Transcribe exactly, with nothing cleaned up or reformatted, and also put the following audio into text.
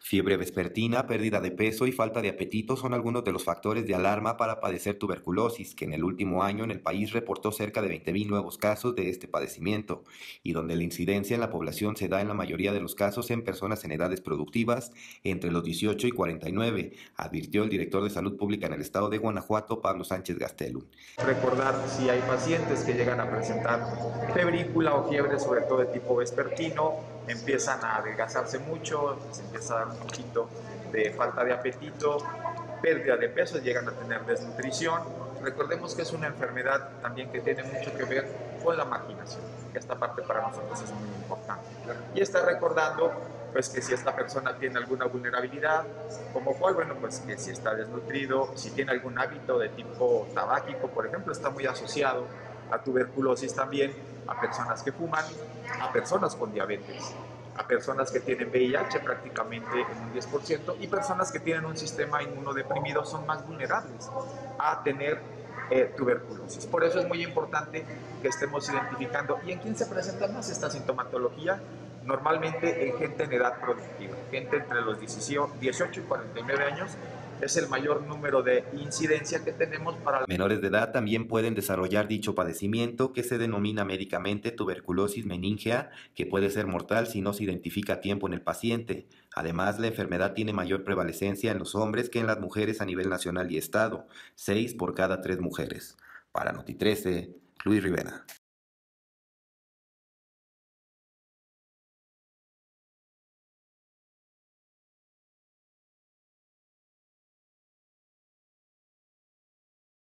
Fiebre vespertina, pérdida de peso y falta de apetito son algunos de los factores de alarma para padecer tuberculosis, que en el último año en el país reportó cerca de veinte mil nuevos casos de este padecimiento, y donde la incidencia en la población se da en la mayoría de los casos en personas en edades productivas entre los dieciocho y cuarenta y nueve, advirtió el director de Salud Pública en el estado de Guanajuato, Pablo Sánchez Gastelum. Recordar si hay pacientes que llegan a presentar febrícula o fiebre, sobre todo de tipo vespertino, empiezan a adelgazarse mucho, se empieza a dar un poquito de falta de apetito, pérdida de peso, llegan a tener desnutrición. Recordemos que es una enfermedad también que tiene mucho que ver con la marginación. Esta parte para nosotros es muy importante. Y está recordando pues que si esta persona tiene alguna vulnerabilidad, como cuál, bueno, pues que si está desnutrido, si tiene algún hábito de tipo tabáquico, por ejemplo, está muy asociado a tuberculosis también, a personas que fuman, a personas con diabetes, a personas que tienen V I H prácticamente en un diez por ciento y personas que tienen un sistema inmunodeprimido son más vulnerables a tener eh, tuberculosis. Por eso es muy importante que estemos identificando. ¿Y en quién se presenta más esta sintomatología? Normalmente en gente en edad productiva, gente entre los dieciocho y cuarenta y nueve años es el mayor número de incidencia que tenemos para... Menores de edad también pueden desarrollar dicho padecimiento, que se denomina médicamente tuberculosis meningea, que puede ser mortal si no se identifica a tiempo en el paciente. Además, la enfermedad tiene mayor prevalecencia en los hombres que en las mujeres a nivel nacional y estado, seis por cada tres mujeres. Para Noti trece, Luis Rivera.